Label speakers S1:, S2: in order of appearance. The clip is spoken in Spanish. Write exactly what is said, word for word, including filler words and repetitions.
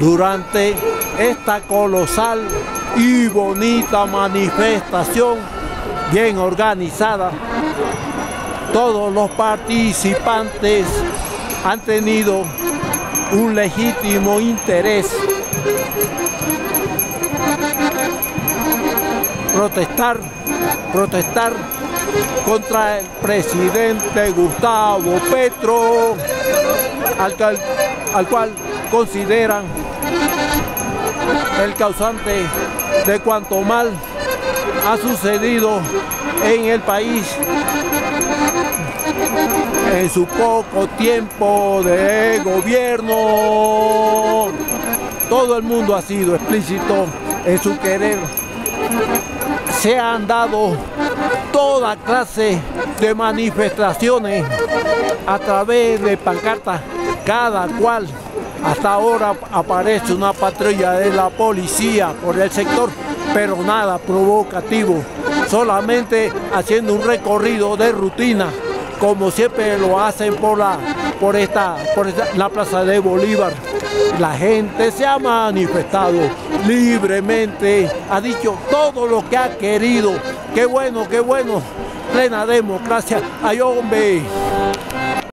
S1: durante esta colosal y bonita manifestación bien organizada. Todos los participantes han tenido un legítimo interés. Protestar, protestar contra el presidente Gustavo Petro, al, cal, al cual consideran el causante de cuanto mal ha sucedido en el país en su poco tiempo de gobierno. Todo el mundo ha sido explícito en su querer. Se han dado toda clase de manifestaciones a través de pancartas, cada cual. Hasta ahora aparece una patrulla de la policía por el sector, pero nada provocativo, solamente haciendo un recorrido de rutina, como siempre lo hacen por la, por esta, por esta, la Plaza de Bolívar. La gente se ha manifestado libremente, ha dicho todo lo que ha querido. Qué bueno, qué bueno, plena democracia. ¡Ay, hombre!